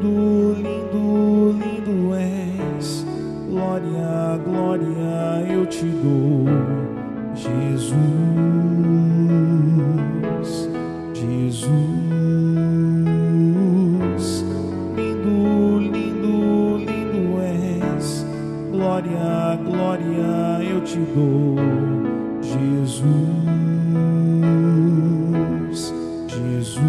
lindo, lindo, lindo és. Glória, glória eu te dou, Jesus, Jesus. Lindo, lindo, lindo és. Glória, glória eu te dou, Jesus, Jesus.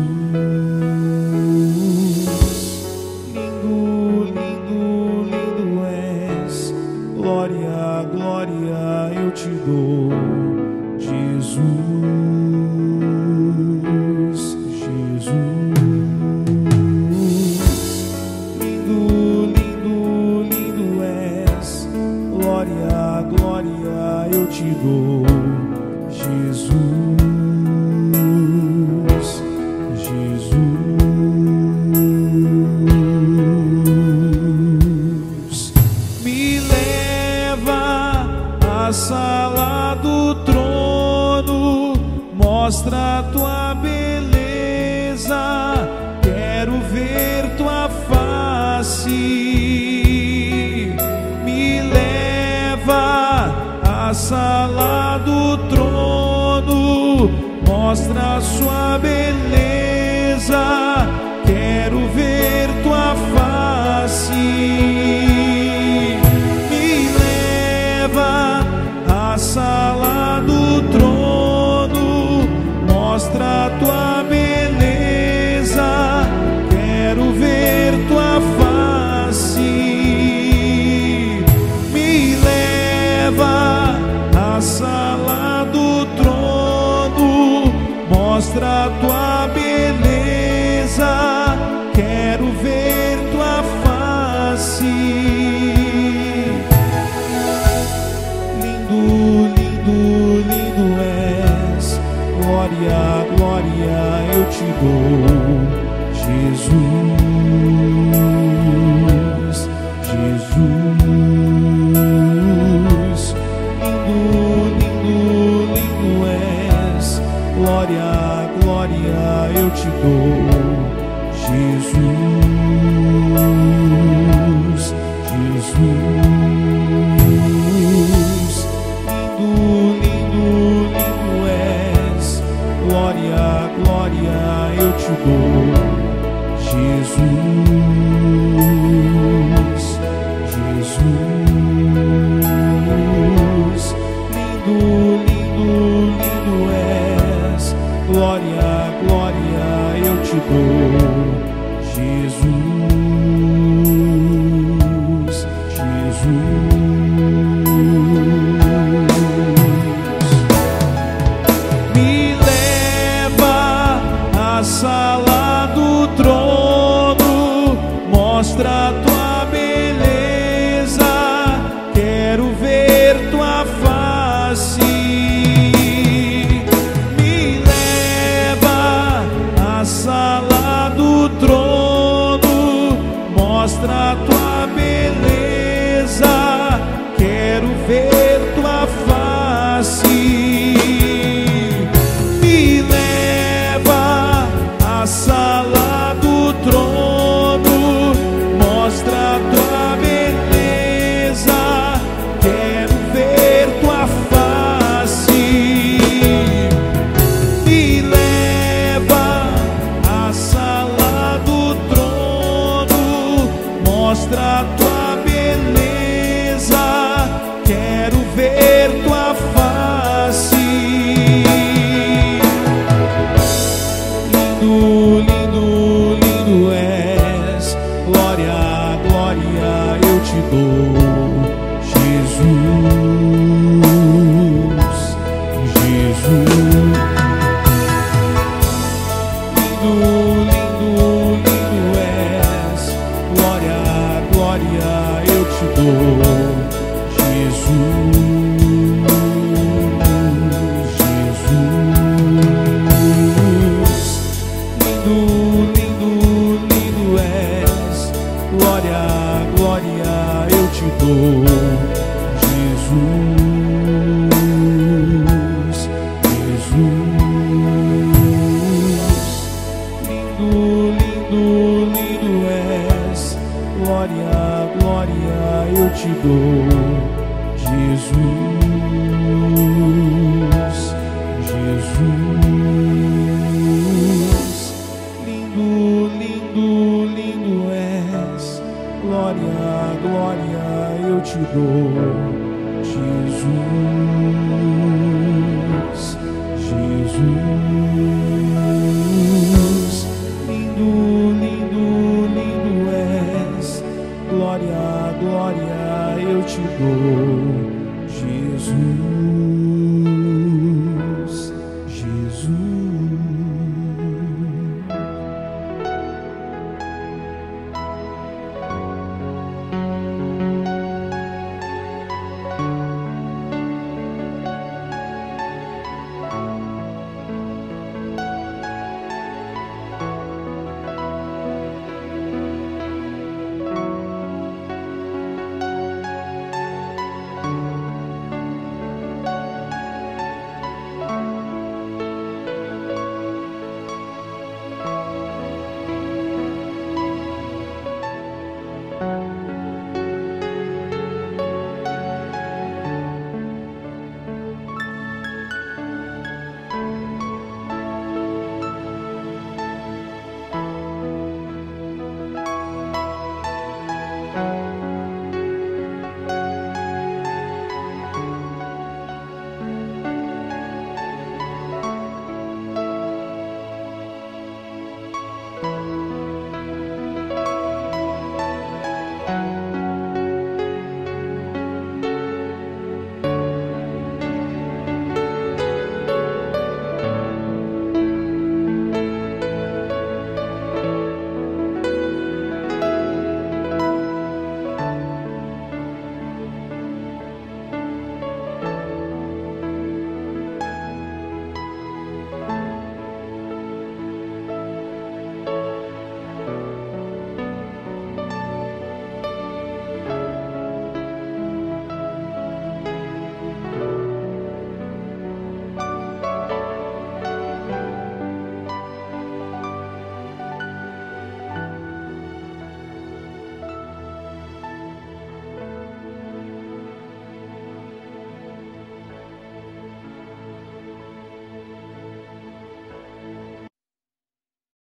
Lindo, lindo, lindo és. Glória, glória eu te dou, Jesus, Jesus. Lindo, lindo, lindo és. Glória, glória eu te dou, Jesus, Jesus. Me leva à sala do trono, mostra a tua beleza, quero ver tua face. Me leva à sala do trono, mostra a sua beleza, quero ver tua face. Me leva à sala do trono, mostra a tua beleza, quero ver tua face. Me leva à sala do trono, mostra a tua beleza, quero ver tua face. Lindo, lindo, lindo és. Glória, glória eu te dou, Jesus, Jesus. Lindo, lindo, lindo és. Glória, glória eu te dou, Jesus, Jesus. Lindo, lindo, lindo és. Glória, glória eu te dou, Jesus, Jesus. Lindo, lindo, lindo és. Glória, glória eu te dou, Jesus, Jesus. Me leva à sala do trono, mostra a tua beleza, quero ver tua face. Me leva à sala do trono, mostra a tua beleza, quero ver tua face. Me leva à sala do trono, mostra a tua beleza, quero ver tua face. Me leva à sala do trono, mostra a tua beleza, quero ver tua face. Lindo, lindo, lindo és. Glória, glória eu te dou, Jesus, Jesus. Lindo, lindo, lindo és. Glória, glória eu te dou, Jesus, Jesus. Lindo, lindo, lindo és. Glória, glória eu te dou, Jesus, Jesus. te dou, Jesus, Jesus. Lindo, lindo, lindo és, glória, glória eu te dou,